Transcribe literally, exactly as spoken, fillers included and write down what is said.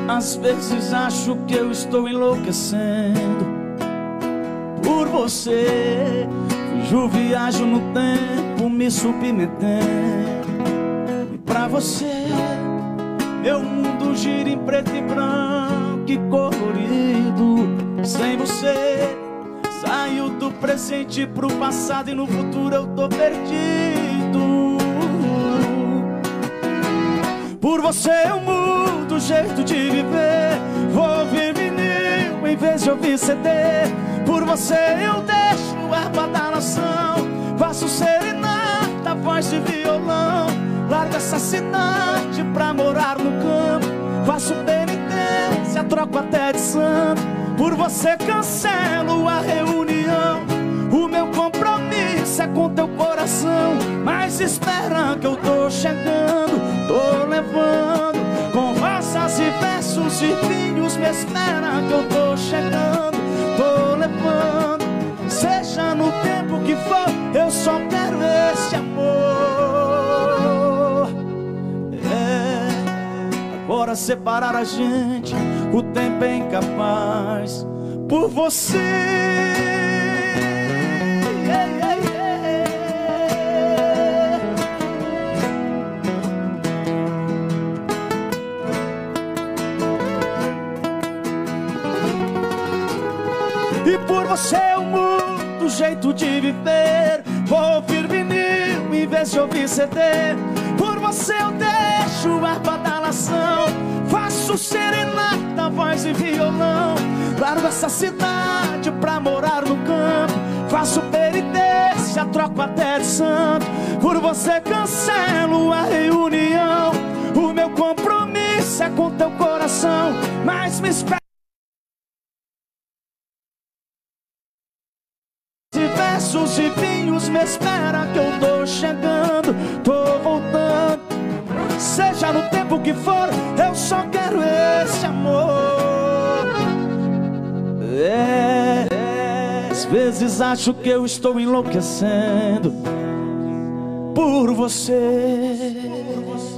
Às vezes acho que eu estou enlouquecendo por você. Fujo, viajo no tempo, me submetendo. E pra você, meu mundo gira em preto e branco e colorido. Sem você, saio do presente pro passado e no futuro eu tô perdido. Por você eu mudo o jeito de viver. Vou ouvir vinil em vez de ouvir C D. Por você eu deixo a badalação. Faço serenata, voz de violão. Largo essa cidade pra morar no campo. Faço penitência, troco até de santo. Por você cancelo a reunião. O meu compromisso é com teu coração. Mas espera que eu tô chegando, tô levando com rosas e versos e vinhos. Me espera que eu tô chegando, tô levando. Seja no tempo que for, eu só quero esse amor. É, agora separar a gente, o tempo é incapaz. Por você, yeah, yeah, yeah. E por você eu mudo o jeito de viver. Vou ouvir vinil em vez de ouvir C D. Por você eu deixo a badalação. Faço serenata, voz e violão. Largo essa cidade pra morar no campo. Faço penitência, troco até de santo. Por você cancelo a reunião. O meu compromisso é com teu coração. Mas me espera, versos e vinhos, me espera que eu tô chegando, tô voltando. Seja no tempo que for, eu só quero esse amor. É, é, às vezes acho que eu estou enlouquecendo por você.